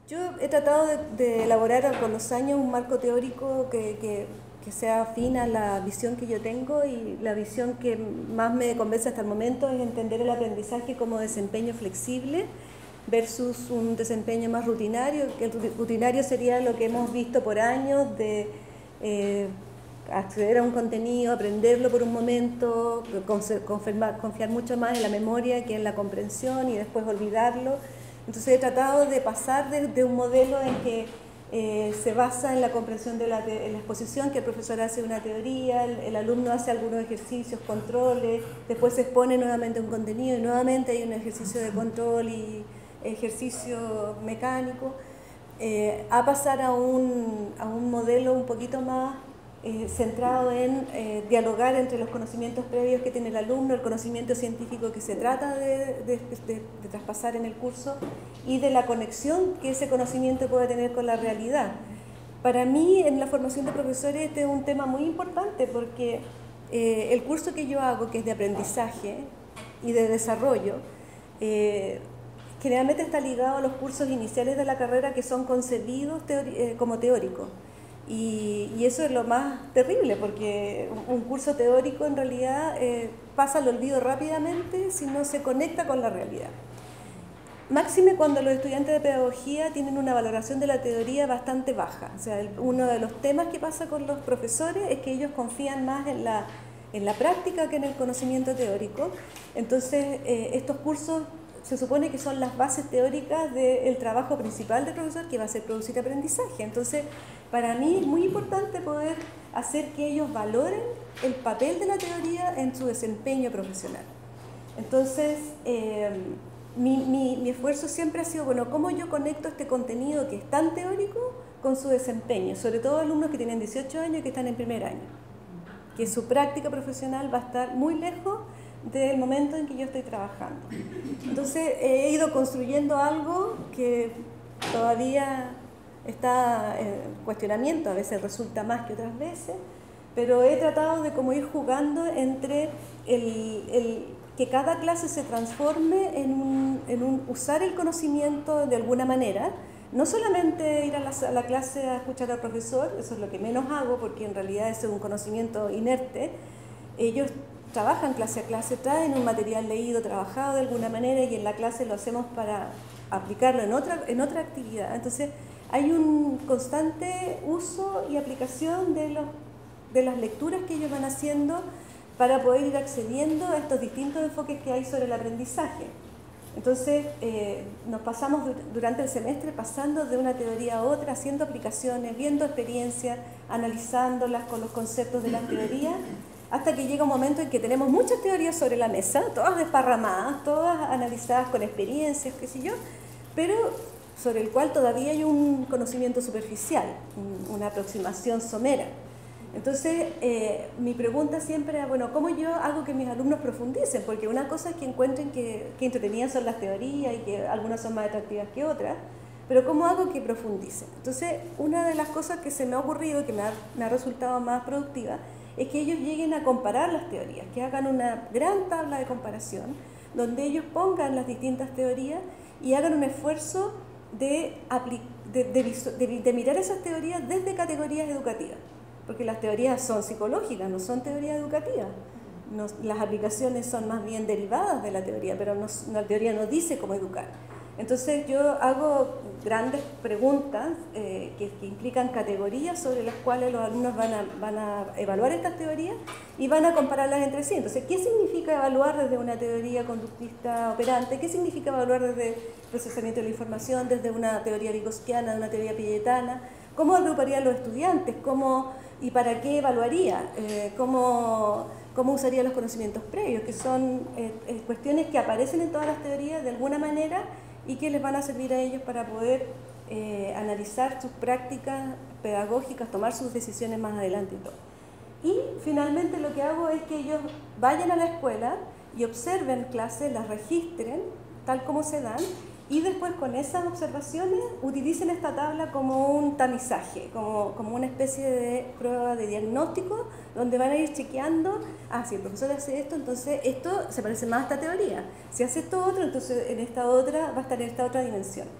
Yo he tratado de elaborar con los años un marco teórico que sea afín a la visión que yo tengo, y la visión que más me convence hasta el momento es entender el aprendizaje como desempeño flexible versus un desempeño más rutinario, que el rutinario sería lo que hemos visto por años de acceder a un contenido, aprenderlo por un momento, confiar mucho más en la memoria que en la comprensión y después olvidarlo. Entonces he tratado de pasar de un modelo en que se basa en la comprensión de en la exposición, que el profesor hace una teoría, el alumno hace algunos ejercicios, controles, después se expone nuevamente un contenido y nuevamente hay un ejercicio de control y ejercicio mecánico, a pasar a un modelo un poquito más centrado en dialogar entre los conocimientos previos que tiene el alumno, el conocimiento científico que se trata de traspasar en el curso, y de la conexión que ese conocimiento puede tener con la realidad. Para mí, en la formación de profesores, este es un tema muy importante porque el curso que yo hago, que es de aprendizaje y de desarrollo, generalmente está ligado a los cursos iniciales de la carrera que son concebidos como teóricos. Y eso es lo más terrible, porque un curso teórico en realidad pasa al olvido rápidamente si no se conecta con la realidad. Máxime cuando los estudiantes de pedagogía tienen una valoración de la teoría bastante baja. O sea, uno de los temas que pasa con los profesores es que ellos confían más en la práctica que en el conocimiento teórico. Entonces, estos cursos se supone que son las bases teóricas del trabajo principal del profesor, que va a ser producir aprendizaje. Entonces, para mí es muy importante poder hacer que ellos valoren el papel de la teoría en su desempeño profesional. Entonces, mi esfuerzo siempre ha sido, bueno, ¿cómo yo conecto este contenido que es tan teórico con su desempeño? Sobre todo alumnos que tienen 18 años y que están en primer año, que su práctica profesional va a estar muy lejos del momento en que yo estoy trabajando. Entonces he ido construyendo algo que todavía está en cuestionamiento, a veces resulta más que otras veces, pero he tratado de como ir jugando entre que cada clase se transforme en un usar el conocimiento de alguna manera, no solamente ir a la clase a escuchar al profesor, eso es lo que menos hago porque en realidad es un conocimiento inerte. Ellos trabajan clase a clase, traen un material leído, trabajado de alguna manera, y en la clase lo hacemos para aplicarlo en otra actividad. Entonces hay un constante uso y aplicación de las lecturas que ellos van haciendo para poder ir accediendo a estos distintos enfoques que hay sobre el aprendizaje. Entonces nos pasamos durante el semestre pasando de una teoría a otra, haciendo aplicaciones, viendo experiencias, analizándolas con los conceptos de las teorías, hasta que llega un momento en que tenemos muchas teorías sobre la mesa, todas desparramadas, todas analizadas con experiencias, qué sé yo, pero sobre el cual todavía hay un conocimiento superficial, una aproximación somera. Entonces, mi pregunta siempre es, bueno, ¿cómo yo hago que mis alumnos profundicen? Porque una cosa es que encuentren que entretenidas son las teorías y que algunas son más atractivas que otras, pero ¿cómo hago que profundicen? Entonces, una de las cosas que se me ha ocurrido y que me ha resultado más productiva es que ellos lleguen a comparar las teorías, que hagan una gran tabla de comparación, donde ellos pongan las distintas teorías y hagan un esfuerzo de mirar esas teorías desde categorías educativas, porque las teorías son psicológicas, no son teorías educativas. Las aplicaciones son más bien derivadas de la teoría, pero la teoría no dice cómo educar. Entonces yo hago grandes preguntas que implican categorías sobre las cuales los alumnos van a evaluar estas teorías y van a compararlas entre sí. Entonces, ¿qué significa evaluar desde una teoría conductista operante? ¿Qué significa evaluar desde procesamiento de la información, desde una teoría vygotsquiana, de una teoría piagetana? ¿Cómo agruparían los estudiantes? ¿Y para qué evaluaría? ¿Cómo usaría los conocimientos previos? Que son cuestiones que aparecen en todas las teorías de alguna manera y que les van a servir a ellos para poder analizar sus prácticas pedagógicas, tomar sus decisiones más adelante y todo. Y finalmente lo que hago es que ellos vayan a la escuela y observen clases, las registren tal como se dan, y después con esas observaciones utilicen esta tabla como un tamizaje, como una especie de prueba de diagnóstico, donde van a ir chequeando, si el profesor hace esto, entonces esto se parece más a esta teoría, si hace esto otro, entonces en esta otra va a estar en esta otra dimensión.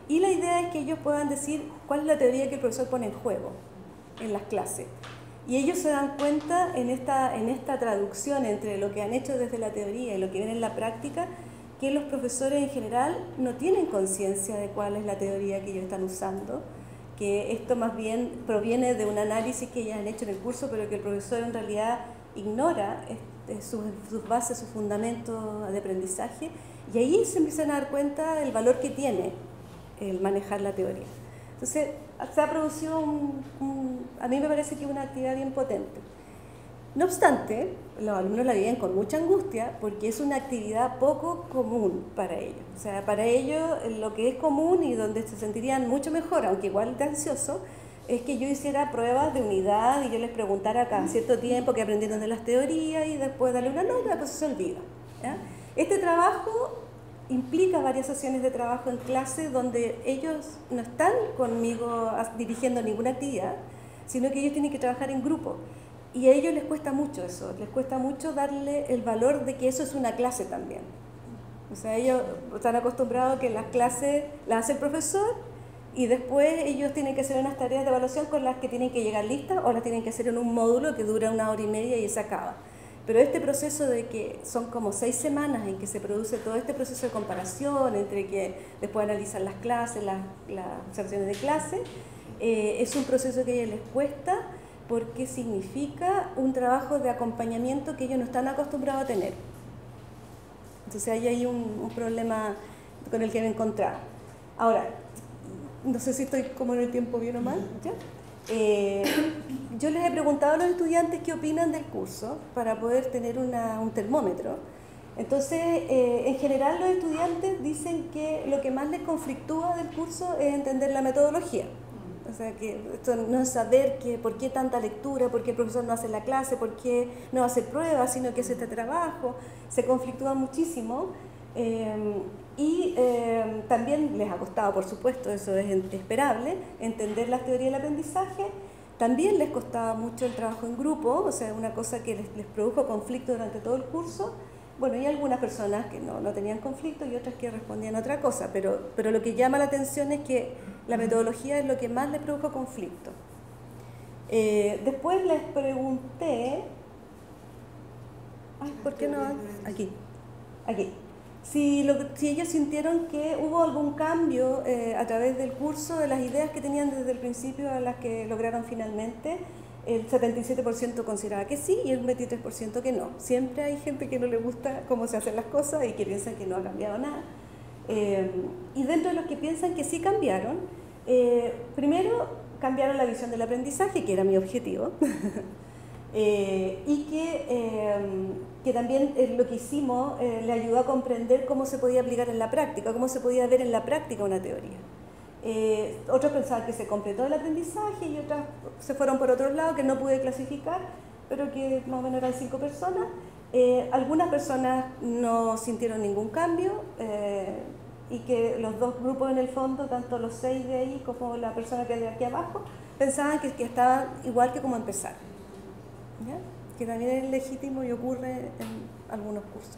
Y la idea es que ellos puedan decir cuál es la teoría que el profesor pone en juego en las clases. Y ellos se dan cuenta en esta traducción entre lo que han hecho desde la teoría y lo que viene en la práctica, que los profesores en general no tienen conciencia de cuál es la teoría que ellos están usando, que esto más bien proviene de un análisis que ellos han hecho en el curso, pero que el profesor en realidad ignora sus bases, sus fundamentos de aprendizaje, y ahí se empiezan a dar cuenta del valor que tiene el manejar la teoría. Entonces, se ha producido a mí me parece que es una actividad bien potente. No obstante, los alumnos la viven con mucha angustia porque es una actividad poco común para ellos. O sea, para ellos lo que es común y donde se sentirían mucho mejor, aunque igual de ansioso, es que yo hiciera pruebas de unidad y yo les preguntara cada cierto tiempo qué aprendieron de las teorías y después darle una nota, pues se olvida, ¿ya? Este trabajo implica varias sesiones de trabajo en clase donde ellos no están conmigo dirigiendo ninguna actividad, sino que ellos tienen que trabajar en grupo. Y a ellos les cuesta mucho eso, les cuesta mucho darle el valor de que eso es una clase también. O sea, ellos están acostumbrados a que las clases las hace el profesor y después ellos tienen que hacer unas tareas de evaluación con las que tienen que llegar listas o las tienen que hacer en un módulo que dura 1 hora y media y se acaba. Pero este proceso de que son como 6 semanas en que se produce todo este proceso de comparación entre que después analizan las clases, las observaciones de clase, es un proceso que a ellos les cuesta porque significa un trabajo de acompañamiento que ellos no están acostumbrados a tener. Entonces ahí hay un problema con el que me he encontrado. Ahora, no sé si estoy como en el tiempo bien o mal, ¿ya? Yo les he preguntado a los estudiantes qué opinan del curso para poder tener un termómetro. Entonces, en general los estudiantes dicen que lo que más les conflictúa del curso es entender la metodología. O sea, que esto no es saber por qué tanta lectura, por qué el profesor no hace la clase, por qué no hace pruebas, sino que hace este trabajo. Se conflictúan muchísimo y también les ha costado, por supuesto, eso es esperable, entender las teorías del aprendizaje. También les costaba mucho el trabajo en grupo, o sea, una cosa que les produjo conflicto durante todo el curso. Bueno, hay algunas personas que no tenían conflicto y otras que respondían a otra cosa, pero lo que llama la atención es que la metodología es lo que más les produjo conflicto. Después les pregunté, ¿por qué no? Aquí. Si ellos sintieron que hubo algún cambio a través del curso de las ideas que tenían desde el principio a las que lograron finalmente. El 77% consideraba que sí y el 23% que no. Siempre hay gente que no le gusta cómo se hacen las cosas y que piensan que no ha cambiado nada. Y dentro de los que piensan que sí cambiaron, primero cambiaron la visión del aprendizaje, que era mi objetivo, y que también lo que hicimos le ayudó a comprender cómo se podía aplicar en la práctica, cómo se podía ver en la práctica una teoría. Otros pensaban que se completó el aprendizaje y otras se fueron por otro lado que no pude clasificar, pero que más o menos eran 5 personas. Algunas personas no sintieron ningún cambio y que los dos grupos en el fondo, tanto los 6 de ahí como la persona que de aquí abajo, pensaban que estaban igual que como empezar, ¿ya? Que también es legítimo y ocurre en algunos cursos.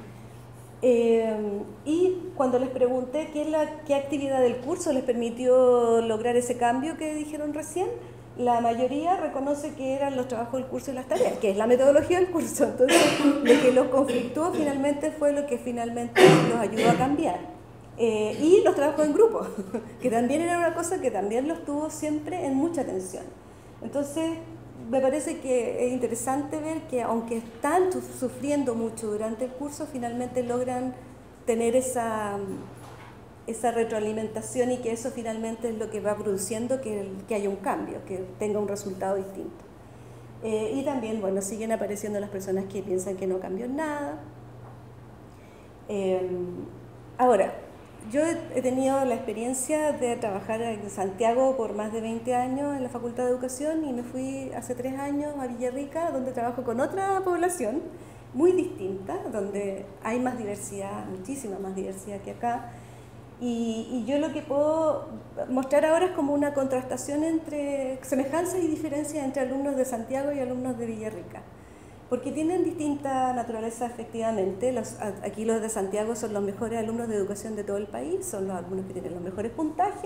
Y cuando les pregunté qué actividad del curso les permitió lograr ese cambio que dijeron recién, la mayoría reconoce que eran los trabajos del curso y las tareas, que es la metodología del curso. Entonces, lo que los conflictuó finalmente fue lo que finalmente los ayudó a cambiar. Y los trabajos en grupo, que también era una cosa que también los tuvo siempre en mucha atención. Entonces, me parece que es interesante ver que aunque están sufriendo mucho durante el curso, finalmente logran tener esa retroalimentación y que eso finalmente es lo que va produciendo que haya un cambio, que tenga un resultado distinto. Y también, bueno, siguen apareciendo las personas que piensan que no cambió nada. Ahora, yo he tenido la experiencia de trabajar en Santiago por más de 20 años en la Facultad de Educación y me fui hace 3 años a Villarrica, donde trabajo con otra población muy distinta, donde hay más diversidad, muchísima más diversidad que acá. Y yo lo que puedo mostrar ahora es como una contrastación entre semejanzas y diferencias entre alumnos de Santiago y alumnos de Villarrica. porque tienen distinta naturaleza efectivamente. Aquí los de Santiago son los mejores alumnos de educación de todo el país, son los alumnos que tienen los mejores puntajes.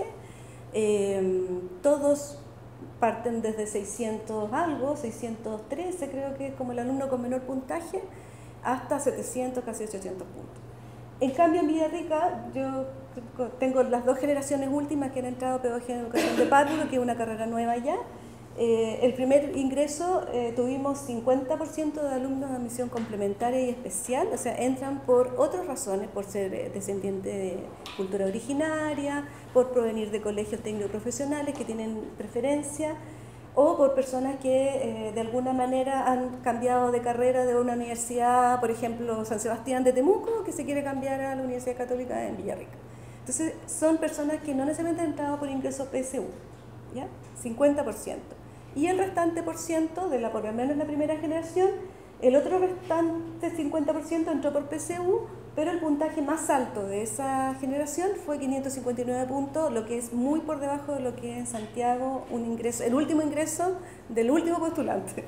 Todos parten desde 600 algo, 613 creo que es como el alumno con menor puntaje, hasta 700, casi 800 puntos. En cambio, en Villarrica, yo tengo las dos generaciones últimas que han entrado a Pedagogía en Educación de Párvulo, que es una carrera nueva ya. El primer ingreso tuvimos 50% de alumnos de admisión complementaria y especial, o sea, entran por otras razones, por ser descendientes de cultura originaria, por provenir de colegios técnicos profesionales que tienen preferencia, o por personas que de alguna manera han cambiado de carrera de una universidad, por ejemplo, San Sebastián de Temuco, que se quiere cambiar a la Universidad Católica en Villarrica. Entonces, son personas que no necesariamente han entrado por ingreso PSU, ¿ya? 50%. Y el restante por ciento, de por lo menos la primera generación, el otro restante 50% entró por PSU, pero el puntaje más alto de esa generación fue 559 puntos, lo que es muy por debajo de lo que es en Santiago el último ingreso del último postulante.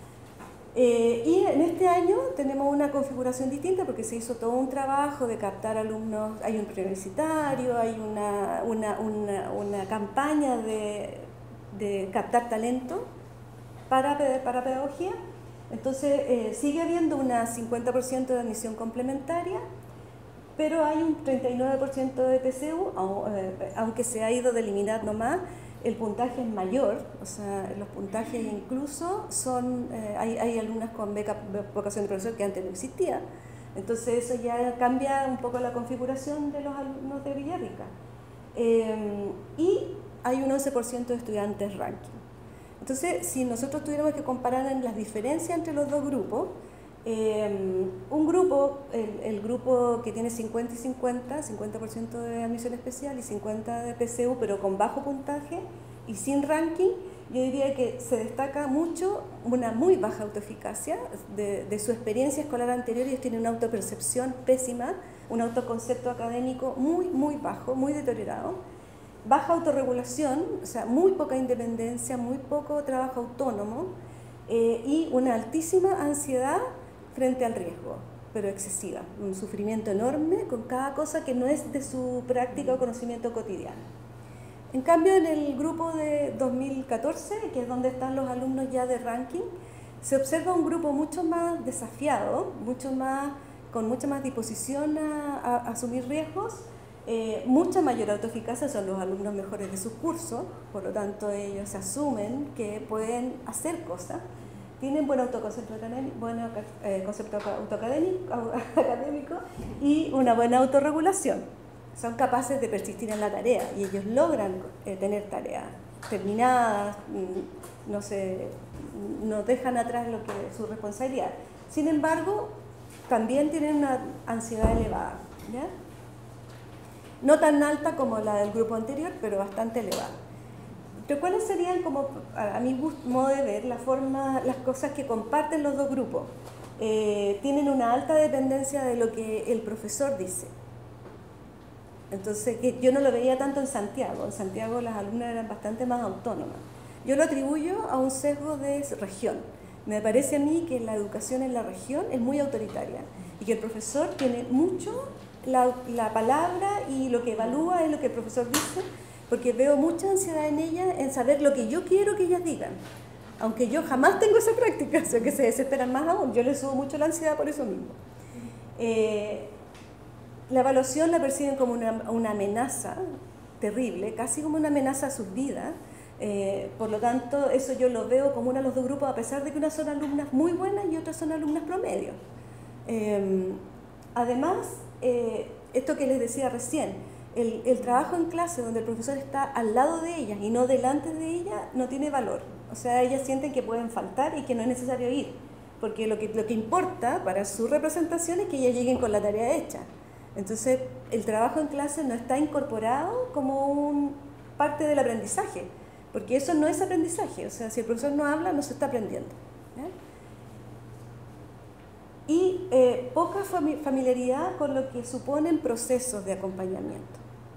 Y en este año tenemos una configuración distinta porque se hizo todo un trabajo de captar alumnos, hay un preuniversitario, hay una campaña de captar talento para pedagogía. Entonces sigue habiendo un 50% de admisión complementaria, pero hay un 39% de PSU, aunque se ha ido de eliminar nomás. El puntaje es mayor, o sea, los puntajes incluso son, hay alumnas con beca vocación de profesor que antes no existía, entonces eso ya cambia un poco la configuración de los alumnos de Villarrica. Y hay un 11% de estudiantes ranking. Entonces, si nosotros tuviéramos que comparar en las diferencias entre los dos grupos, un grupo, el grupo que tiene 50 y 50% de admisión especial y 50% de PSU, pero con bajo puntaje y sin ranking, yo diría que se destaca mucho una muy baja autoeficacia de su experiencia escolar anterior. Ellos tienen una autopercepción pésima, un autoconcepto académico muy bajo, muy deteriorado, baja autorregulación, o sea, muy poca independencia, muy poco trabajo autónomo y una altísima ansiedad frente al riesgo, pero excesiva, un sufrimiento enorme con cada cosa que no es de su práctica o conocimiento cotidiano. En cambio, en el grupo de 2014, que es donde están los alumnos ya de ranking, se observa un grupo mucho más desafiado, con mucha más disposición a asumir riesgos, mucha mayor autoeficacia, son los alumnos mejores de su curso, por lo tanto ellos asumen que pueden hacer cosas. Tienen buen autoconcepto académico y una buena autorregulación. Son capaces de persistir en la tarea y ellos logran tener tareas terminadas, no dejan atrás su responsabilidad. Sin embargo, también tienen una ansiedad elevada, ¿ya? No tan alta como la del grupo anterior, pero bastante elevada. Pero ¿cuáles serían, como a mi modo de ver, las cosas que comparten los dos grupos? Tienen una alta dependencia de lo que el profesor dice. Entonces, yo no lo veía tanto en Santiago. En Santiago las alumnas eran bastante más autónomas. Yo lo atribuyo a un sesgo de región. Me parece a mí que la educación en la región es muy autoritaria y que el profesor tiene mucho la palabra y lo que evalúa es lo que el profesor dice, porque veo mucha ansiedad en ella en saber lo que yo quiero que ellas digan, aunque yo jamás tengo esa práctica, o sea que se desesperan más aún. Yo les subo mucho la ansiedad por eso mismo. La evaluación la perciben como una amenaza terrible, casi como una amenaza a sus vidas. Por lo tanto, eso yo lo veo como uno de los dos grupos, a pesar de que unas son alumnas muy buenas y otras son alumnas promedio. Además, esto que les decía recién, el trabajo en clase donde el profesor está al lado de ellas y no delante de ellas no tiene valor. O sea, ellas sienten que pueden faltar y que no es necesario ir, porque lo que importa para su representación es que ellas lleguen con la tarea hecha. Entonces, el trabajo en clase no está incorporado como parte del aprendizaje, porque eso no es aprendizaje. O sea, si el profesor no habla, no se está aprendiendo, ¿eh? Y poca familiaridad con lo que suponen procesos de acompañamiento.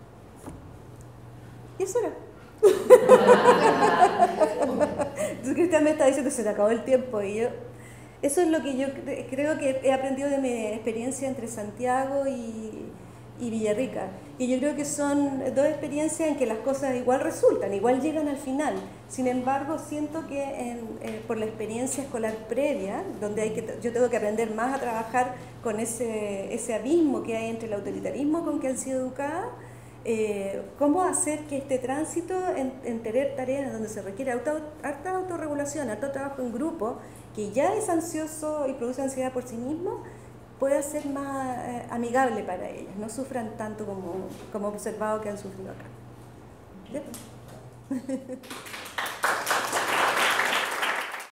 Y eso era. Entonces Cristian me está diciendo, se te acabó el tiempo, y yo Eso es lo que yo creo que he aprendido de mi experiencia entre Santiago y Villarrica. Y yo creo que son dos experiencias en que las cosas igual resultan, igual llegan al final. Sin embargo, siento que por la experiencia escolar previa, donde yo tengo que aprender más a trabajar con ese abismo que hay entre el autoritarismo con que han sido educadas, cómo hacer que este tránsito en tener tareas donde se requiere harta autorregulación, harto trabajo en grupo, que ya es ansioso y produce ansiedad por sí mismo, pueda ser más amigable para ellas, no sufran tanto como he observado que han sufrido acá. ¿Ya?